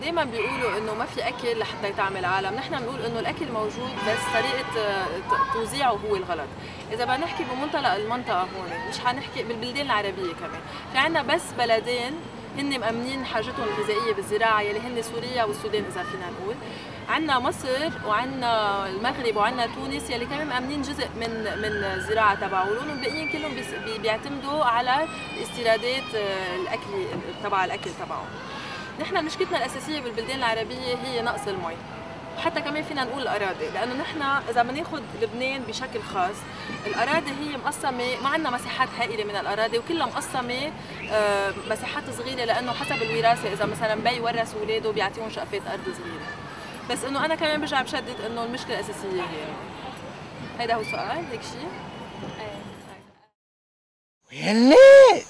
دايما بيقولوا انه ما في اكل لحتى يطعم العالم، نحن بنقول انه الاكل موجود بس طريقه توزيعه هو الغلط. اذا بدنا نحكي بمنطلق المنطقه هون، مش حنحكي بالبلدان العربيه كمان، في عندنا بس بلدين هن مأمنين حاجتهم الغذائيه بالزراعه يلي هن سوريا والسودان اذا فينا نقول. عندنا مصر وعندنا المغرب وعندنا تونس يلي كمان مأمنين جزء من الزراعه تبعولهم، والباقيين كلهم بيعتمدوا على استيرادات الاكل تبعهم. نحن مشكلتنا الاساسيه بالبلدان العربيه هي نقص المي، حتى كمان فينا نقول الاراضي، لانه نحن اذا بناخذ لبنان بشكل خاص الاراضي هي مقسمه، ما عندنا مساحات هائله من الاراضي وكلها مقسمه مساحات صغيره، لانه حسب الوراثه اذا مثلا بي ورث اولاده بيعطيهم شقفات ارض صغيره. بس انه انا كمان برجع بشدد انه المشكله الاساسيه هيدا هو سؤال هيك شيء. يلي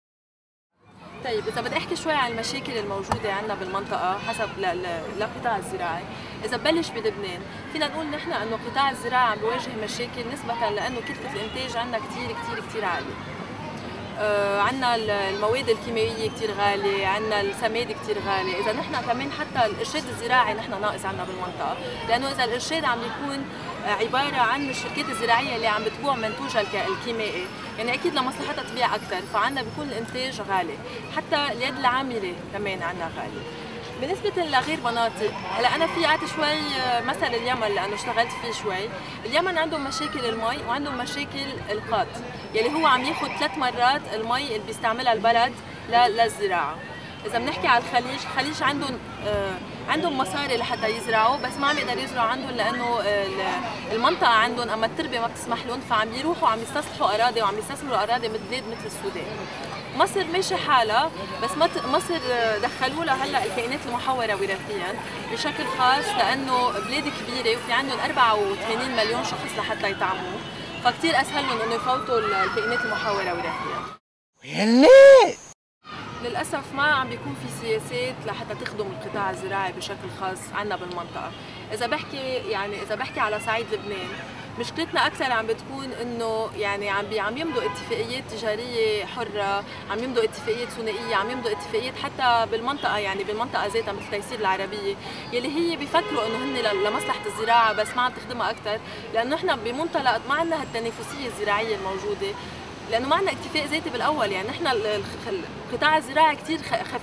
طيب إذا بدي أحكي شوي عن المشاكل الموجودة عندنا بالمنطقة حسب للقطاع الزراعي، إذا ببلش بلبنان فينا نقول نحن إنه قطاع الزراعة عم بيواجه مشاكل نسبة لأنه كلفة الإنتاج عندنا كتير عالية. عندنا المواد الكيميائية كتير غالية، عندنا السماد كتير غالي، إذا نحن كمان حتى الإرشاد الزراعي نحن ناقص عندنا بالمنطقة، لأنه إذا الإرشاد عم بيكون عبارة عن الشركات الزراعية اللي عم بتبيع منتوجها الكيميائي، يعني أكيد لمصلحتها تبيع أكثر، فعندنا بيكون الإنتاج غالي، حتى اليد العاملة كمان عندنا غالي. بالنسبة لغير مناطق، هلا أنا في قعدت شوي مثل اليمن لأنه اشتغلت فيه شوي، اليمن عندهم مشاكل المي وعندهم مشاكل القاط، يلي هو عم ياخذ 3 مرات المي اللي بيستعملها البلد للزراعة. إذا بنحكي على الخليج عندهم مصاري لحتى يزرعوا، بس ما عم يقدروا يزرعوا عندهم لأنه المنطقة عندهم أما التربة ما بتسمح لهم، فعم بيروحوا عم يستصلحوا أراضي وعم يستثمروا أراضي بلاد مثل السودان. مصر ماشي حالها، بس مصر دخلوا لها هلا الكائنات المحوره وراثيا بشكل خاص، لانه بلاد كبيره وفي عندهم 84 مليون شخص لحتى يطعموه، فكتير اسهل لهم انه يفوتوا الكائنات المحوره وراثيا. يلي للاسف ما عم بيكون في سياسات لحتى تخدم القطاع الزراعي بشكل خاص عندنا بالمنطقه. اذا بحكي على صعيد لبنان، مشكلتنا اكثر عم بتكون انه يعني عم يمضوا اتفاقيات تجاريه حره، عم يمضوا اتفاقيات ثنائيه، عم يمضوا اتفاقيات حتى بالمنطقه، يعني بالمنطقه ذاتها مثل تيسير العربيه، يلي هي بيفكروا انه هن لمصلحه الزراعه بس ما عم تخدمها اكثر، لانه نحن بمنطلق ما عندنا هالتنافسيه الزراعيه الموجوده، لانه ما عندنا اكتفاء ذاتي بالاول، يعني نحن القطاع الزراعي كثير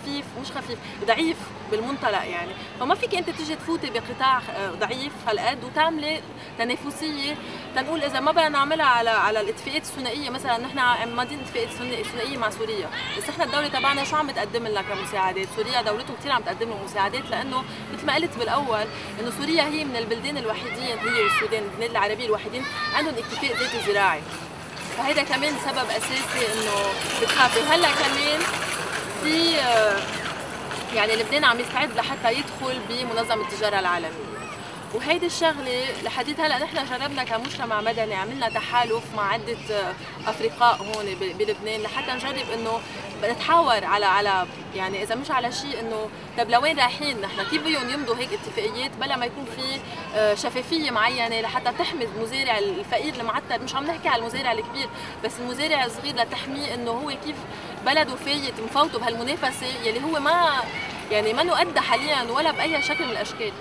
ضعيف بالمنطلق، يعني فما فيك انت تيجي تفوتي بقطاع ضعيف هالقد وتعملي تنافسيه. تنقول اذا ما بدنا نعملها على الاتفاقيات الثنائيه، مثلا نحن ماضيين اتفاقيه ثنائيه مع سوريا، بس نحن الدوله تبعنا شو عم بتقدم لنا كمساعدات؟ سوريا دولته كثير عم تقدم لهم مساعدات، لانه مثل ما قلت بالاول انه سوريا هي من البلدان الوحيدين، هي والسودان البلدان العربيه الوحيدين عندهم اكتفاء ذاتي زراعي، فهيدا كمان سبب اساسي انه بتخافي. هلا كمان في يعني لبنان عم يستعد لحتى يدخل بمنظمه التجاره العالميه، وهيدي الشغله لحديت هلا نحن جربنا كمجتمع مدني، عملنا تحالف مع عده افرقاء هون بلبنان لحتى نجرب انه نتحاور على يعني اذا مش على شيء انه طب لوين رايحين نحن، كيف بدهم يمضوا هيك اتفاقيات بلا ما يكون في شفافيه معينه لحتى تحمي المزارع الفقير المعتر، مش عم نحكي على المزارع الكبير بس المزارع الصغير، لتحميه انه هو كيف بلده فايت مفوته بهالمنافسه يلي هو ما نؤدى حاليا ولا باي شكل من الاشكال.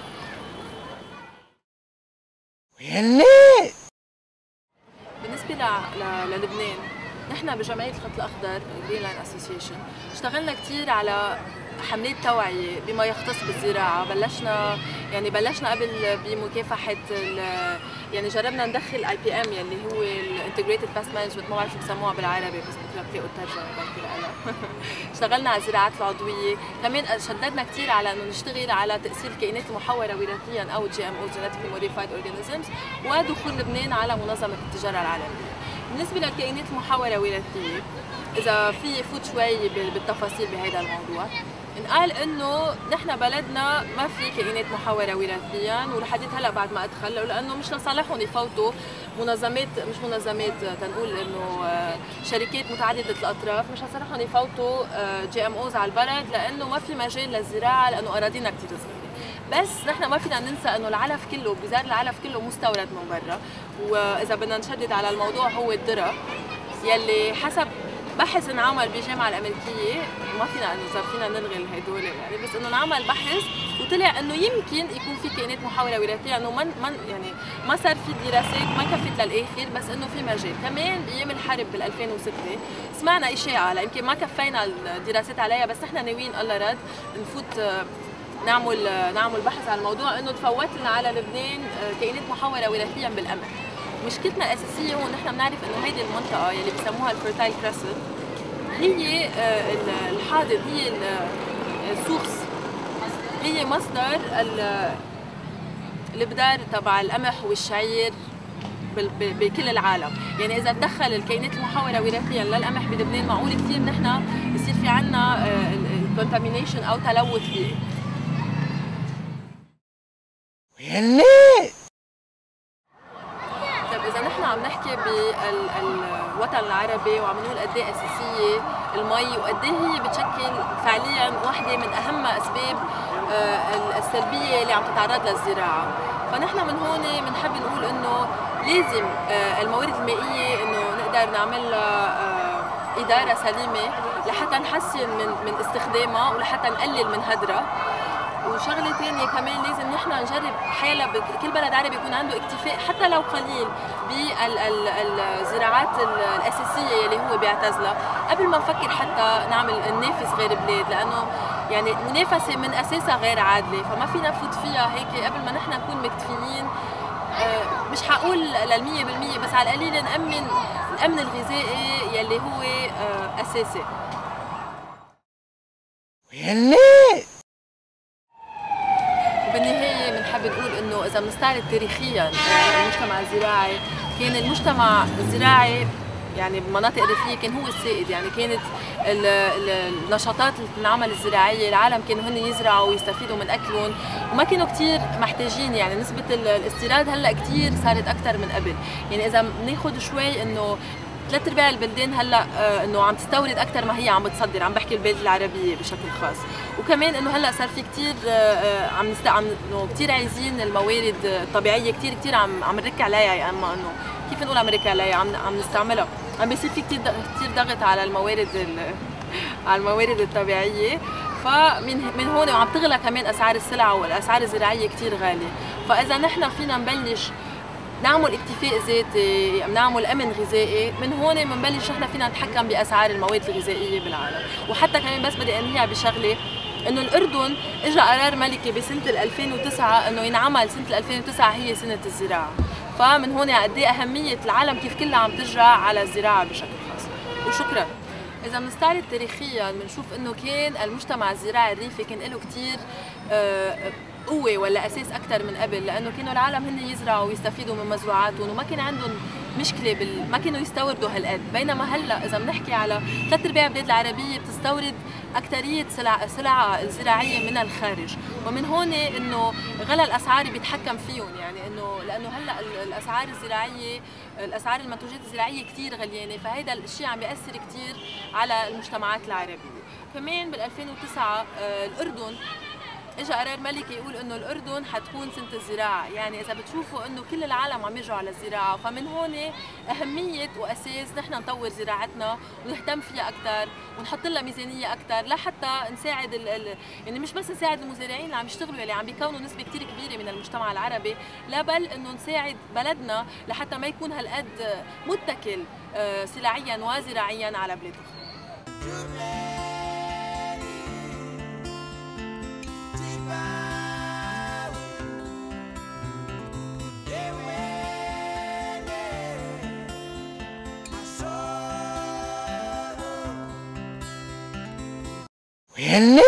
يلي بالنسبه للبنان، نحن بجمعيه الخط الاخضر جرين لاين اسوسيشن اشتغلنا كثير على حملات توعيه بما يختص بالزراعه. بلشنا قبل بمكافحه يعني جربنا ندخل IPM يلي هو الانتجريتد باست مانجمنت، ما بعرف شو بسموها بالعربي بس بكره بتلاقوا الترجمه بركي لها. اشتغلنا على الزراعات العضويه، كمان شددنا كثير على انه نشتغل على تاثير الكائنات المحوره وراثيا او GMO Genetically Modified Organisms ودخول لبنان على منظمه التجاره العالميه. بالنسبه للكائنات المحوره وراثيه، اذا في فوت شوي بالتفاصيل بهذا الموضوع، انقال انه نحن بلدنا ما في كائنات محوره وراثيا، ولحديت هلا بعد ما ادخل لانه مش لصالحهم يفوتوا تنقول انه شركات متعدده الاطراف، مش لصالحهم يفوتوا GMOs على البلد، لانه ما في مجال للزراعه لانه اراضينا كثير صغيره. بس نحن ما فينا ننسى انه العلف كله، بذار العلف كله مستورد من برا، واذا بدنا نشدد على الموضوع هو الذره يلي حسب بحث انعمل بالجامعه الامريكيه، ما فينا انه صار فينا نلغي هدول يعني، بس انه انعمل بحث وطلع انه يمكن يكون في كائنات محاوره وراثيه، انه يعني ما صار في دراسات ما كفت للاخر، بس انه في مجال. كمان بايام الحرب بال 2006 سمعنا اشاعه، هلا يمكن ما كفينا الدراسات عليها، بس نحن ناويين الله رد نفوت نعمل بحث عن الموضوع، انه تفوت لنا على لبنان كائنات محاوره وراثيا بالقمح. مشكلتنا الاساسيه هون نحن بنعرف انه هيدي المنطقه يلي بسموها الفيرتايل كريسنت هي الحاضر، هي السورس، هي مصدر الابدار تبع القمح والشعير بكل العالم. يعني اذا تدخل الكائنات المحاوره وراثيا للقمح بلبنان معقول كثير نحن يصير في عنا الكونتامينيشن او تلوث فيه. طيب اذا نحن عم نحكي بالوطن العربي وعم نقول قد ايه اساسيه المي وقد ايه هي بتشكل فعليا واحده من اهم اسباب السلبيه اللي عم تتعرض للزراعه، فنحن من هون بنحب نقول انه لازم الموارد المائيه انه نقدر نعمل اداره سليمه لحتى نحسن من استخدامها ولحتى نقلل من هدرها. وشغله ثانيه كمان لازم نحن نجرب حالة كل بلد عربي يكون عنده اكتفاء حتى لو قليل بالزراعات الاساسيه اللي هو بيعتزلها قبل ما نفكر حتى نعمل ننافس غير بلاد، لانه يعني المنافسه من اساسها غير عادله، فما فينا نفوت فيها هيك قبل ما نحن نكون مكتفيين. مش حقول لل100% بس على القليل نأمن الامن الغذائي يلي هو اساسي. وبالنهايه بنحب نقول انه اذا بنستعرض تاريخيا المجتمع الزراعي، كان المجتمع الزراعي يعني بالمناطق الريفيه كان هو السائد، يعني كانت النشاطات العمل الزراعيه العالم كانوا هن يزرعوا ويستفيدوا من اكلهم وما كانوا كثير محتاجين. يعني نسبه الاستيراد هلا كثير صارت اكثر من قبل، يعني اذا بناخذ شوي انه 3/4 البلدان هلا انه عم تستورد اكثر ما هي عم بتصدر، عم بحكي البلاد العربيه بشكل خاص. وكمان انه هلا صار في كثير عم انه كثير عايزين الموارد الطبيعيه، كثير عم نركز عليها، اما انه كيف نقول عم نركز عليها، عم نستعملها، عم بيصير في كثير ضغط على الموارد الطبيعيه، فمن هون وعم تغلى كمان اسعار السلع والاسعار الزراعيه كثير غاليه. فاذا نحن فينا نبلش نعمل اكتفاء ذاتي، نعمل امن غذائي، من هون بنبلش نحن فينا نتحكم باسعار المواد الغذائيه بالعالم. وحتى كمان بس بدي انهي بشغله، انه الاردن اجى قرار ملكي بسنه 2009 انه ينعمل سنه 2009 هي سنه الزراعه، فمن هون قد ايه اهميه العالم كيف كلها عم ترجع على الزراعه بشكل خاص. وشكرا. إذا بنستعرض تاريخيا بنشوف إنه كان المجتمع الزراعي الريفي كان له كثير قوة ولا أساس أكثر من قبل، لأنه كانوا العالم هن يزرعوا ويستفيدوا من مزروعاتهم وما كان عندهم مشكلة ما كانوا يستوردوا هالقد. بينما هلا إذا بنحكي على 3/4 البلاد العربية بتستورد أكثرية سلع الزراعية من الخارج، ومن هون إنه غلا الأسعار بيتحكم فيهم، يعني إنه لأنه هلا الأسعار المنتوجات الزراعية كثير غليانة، فهيدا الشيء عم بيأثر كثير على المجتمعات العربية. كمان بال 2009 الأردن اجى قرار ملكي يقول انه الاردن حتكون سنه الزراعه، يعني اذا بتشوفوا انه كل العالم عم يرجعوا على الزراعه، فمن هون اهميه واساس نحن نطور زراعتنا ونهتم فيها اكثر ونحط لها ميزانيه اكثر لحتى نساعد يعني مش بس نساعد المزارعين اللي عم يشتغلوا اللي عم بيكونوا نسبه كثير كبيره من المجتمع العربي، لا بل انه نساعد بلدنا لحتى ما يكون هالقد متكل سلعيا وزراعيا على بلاد اخرى. ويلي